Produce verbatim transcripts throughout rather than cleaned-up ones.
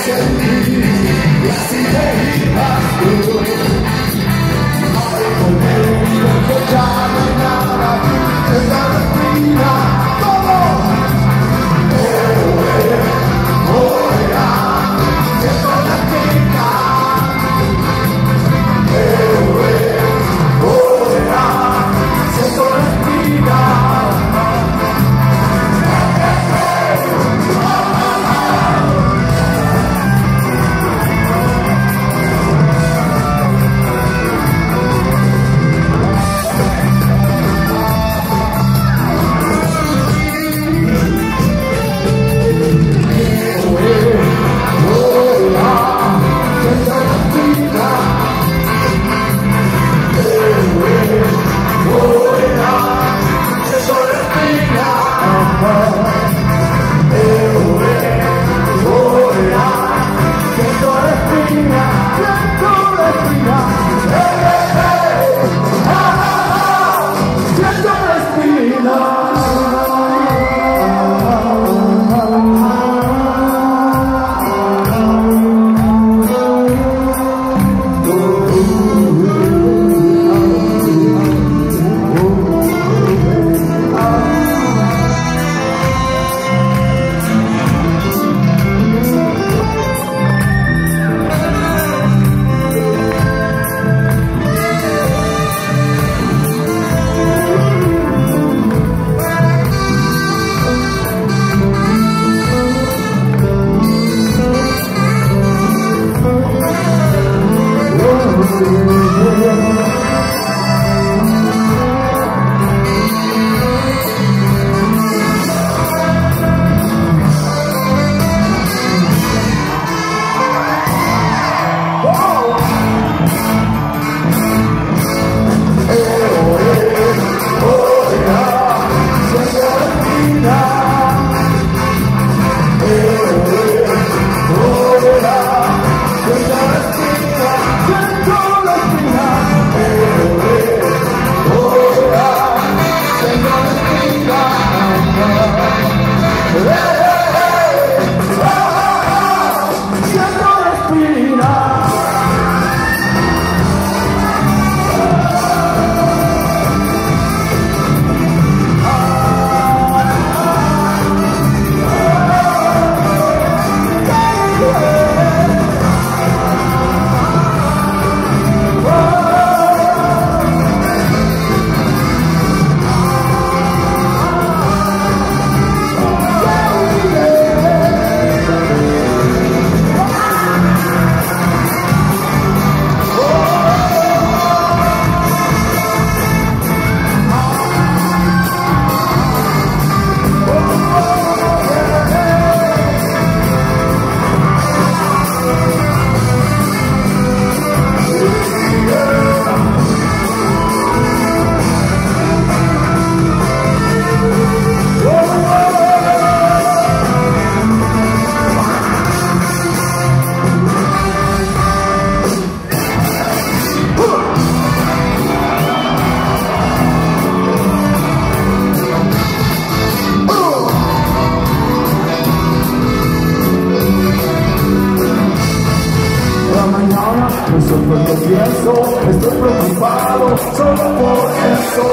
estoy preocupado solo por eso.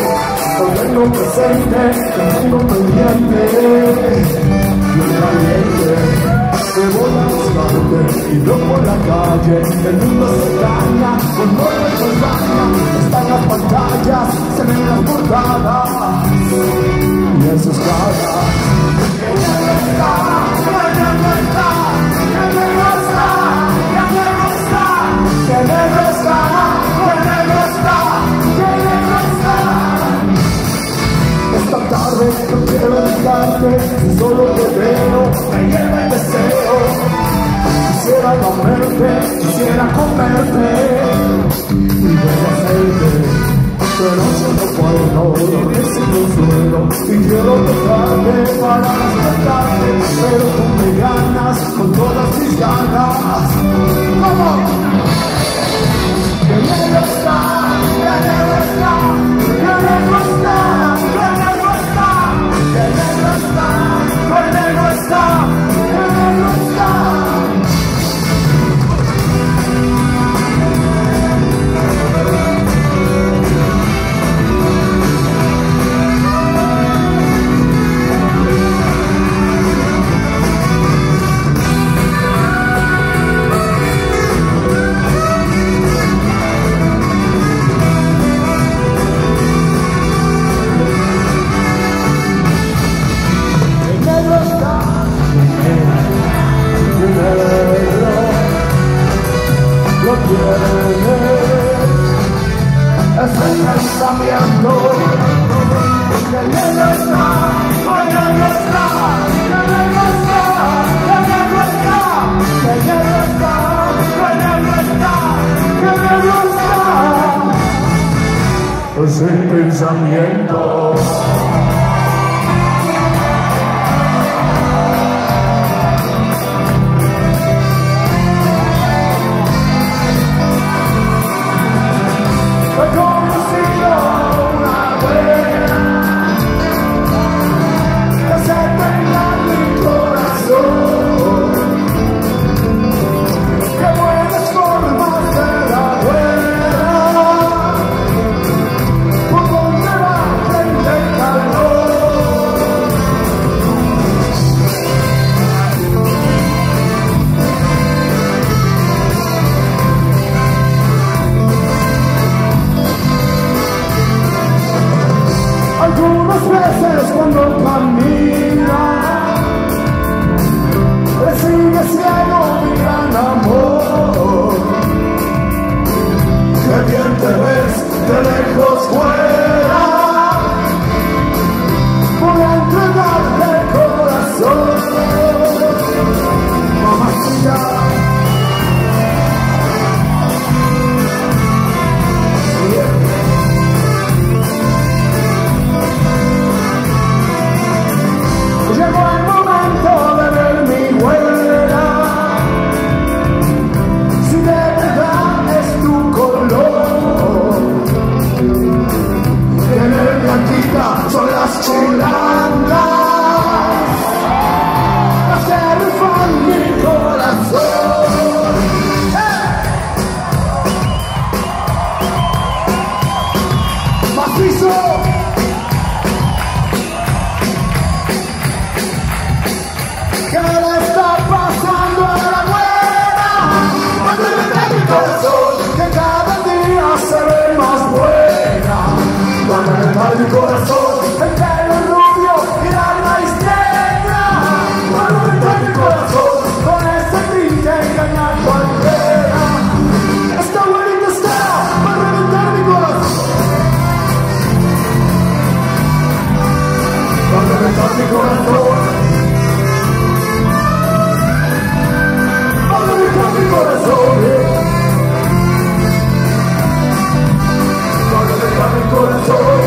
Lo tengo presente, lo tengo pendiente. Yo caliente, me voy a buscarte y yo por la calle. El mundo se daña, con nueve se daña. Están las pantallas, se ven las portadas y en sus caras. Ella no está, ella no está, ella no está, ella no está, ella no está, ella no está, ella no está. Esta tarde no quiero dejarte, si solo te veo, me lleva el deseo. Quisiera comerte, quisiera comerte y deshacerte. Pero yo no puedo, lo que sin consuelo. Y quiero tocarte para despertarte, pero tú me ganas con todas mis ganas. ¡Vamos! Que negro está, que negro está, que negro está, que negro está, que negro está, que negro está, que negro está. es el pensamiento que lleno está, que lleno está, que lleno está, que lleno está, que lleno está, que lleno está, que lleno está, es el pensamiento. Algunas veces cuando camina le sigue ciego mi gran amor. Que bien te ves de lejos fuera, voy a entregarte el corazón, mamacita. Llegó el momento de ver mi huella, si de verdad es tu color. Tener blanquita son las chilangas, hacer rifar mi corazón. ¡Eh! ¡Macizo! ¿Qué le está pasando a la buena? Cuando le da mi corazón, que cada día se ve más buena. Cuando le da mi corazón, el pelo rubio y la nariz negra. Cuando le da mi corazón, con ese tinte engaña a cualquiera. Está bonita está, para reventar mi corazón. Cuando le da mi corazón, mi corazón, cuando me da mi corazón,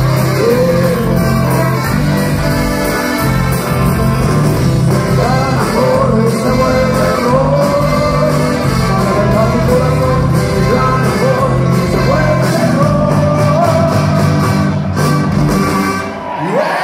gran amor se vuelve error. Cuando me da mi corazón, gran amor se vuelve error. Yeah.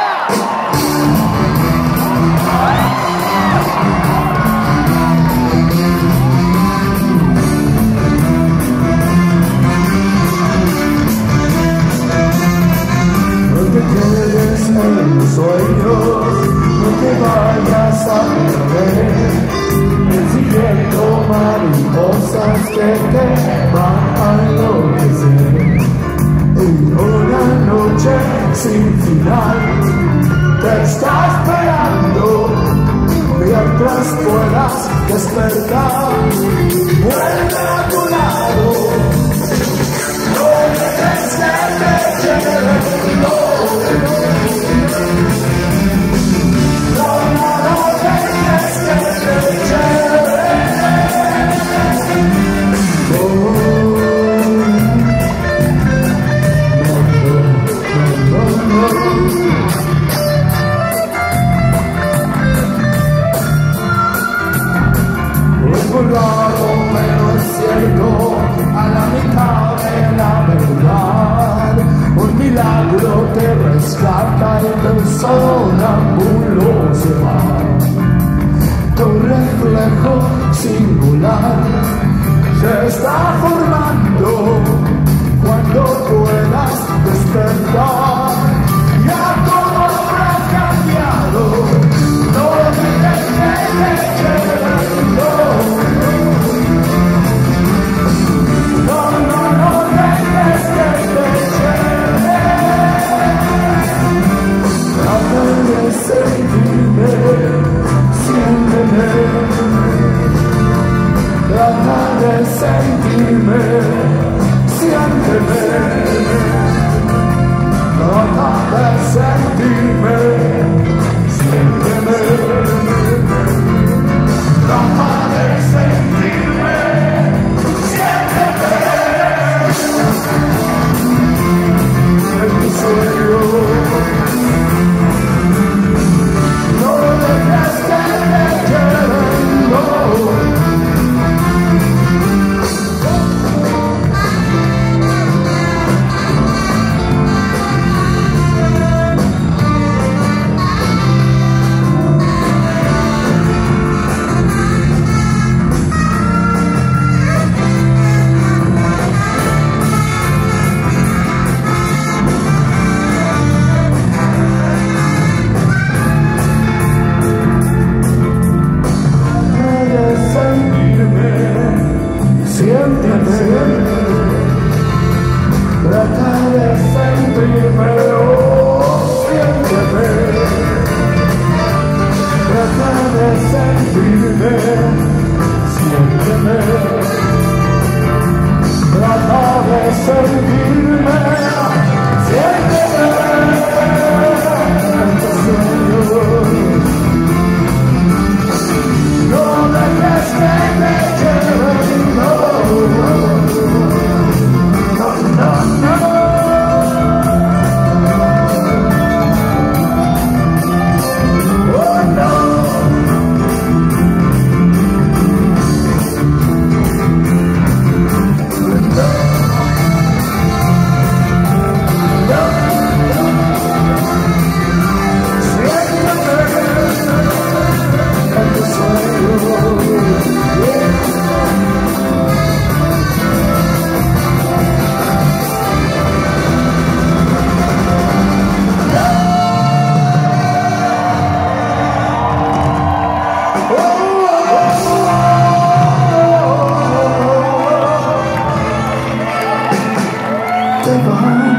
Sueños, no te vayas a perder, persiguiendo mariposas que te van a enloquecer. En una noche sin final te está esperando, mientras puedas despertar, vuelve a tu lado, no dejes que te lleve, no. Es muy raro, pero es cierto, a la mitad de la verdad, un milagro te rescata y del sonámbulo se va. Tu reflejo singular se está formando cuando puedas despertar. Ya todo habrá cambiado, no dejes que te lleve, no. No, no, no dejes que te lleve. Trata de seguirme, siénteme. Trata de de sentirme, siénteme, trata de sentirme, siénteme, trata de sentirme, siénteme, en tu sueño, no dejes que te queden, no. Trata de sentirme, oh, siénteme. Trata de sentirme, siénteme. Trata de sentirme, siénteme. En tus sueños, no dejes que me lleven, no. Behind